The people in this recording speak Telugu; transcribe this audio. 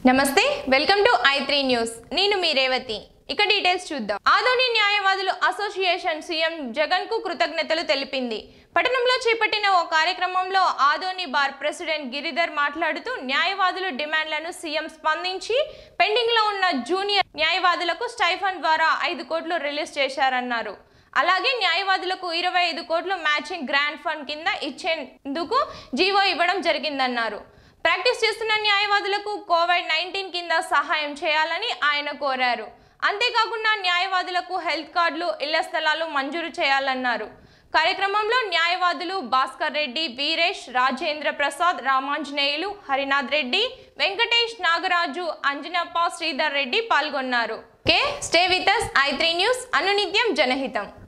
నమస్తే వెల్కమ్ టు i3 న్యూస్ నేను మీ రేవతి ఇక డీటెయిల్స్ చూద్దాం ఆదోని న్యాయవాదులు అసోసియేషన్ సీఎం జగన్ కు కృతజ్ఞతలు తెలిపింది పట్టణంలో చేపట్టిన ఓ కార్యక్రమంలో ఆదోని బార్ ప్రెసిడెంట్ గిరిధర్ మాట్లాడుతూ న్యాయవాదుల డిమాండ్లను సీఎం స్పందించి పెండింగ్ లో ఉన్న జూనియర్ న్యాయవాదులకు స్టైఫండ్ ద్వారా 5 కోట్లు రిలీజ్ చేశారన్నారు అలాగే న్యాయవాదులకు 25 కోట్లు మ్యాచింగ్ గ్రాంట్ ఫండ్ కింద ఇచ్చేందుకు జీవో ఇవ్వడం జరిగిందన్నారు ప్రాక్టీస్ చేస్తున్న న్యాయవాదులకు కోవిడ్-19 కింద సహాయం చేయాలని ఆయన కోరారు అంతేకాకుండా న్యాయవాదులకు హెల్త్ కార్డులు ఇళ్ల స్థలాలు మంజూరు చేయాలన్నారు కార్యక్రమంలో న్యాయవాదులు భాస్కర్ రెడ్డి వీరేష్ రాజేంద్ర ప్రసాద్ రామాంజనేయులు హరినాథ్ రెడ్డి వెంకటేష్ నాగరాజు అంజనప్ప శ్రీధర్ రెడ్డి పాల్గొన్నారు stay with us i3 news అనునిత్యం జనహితం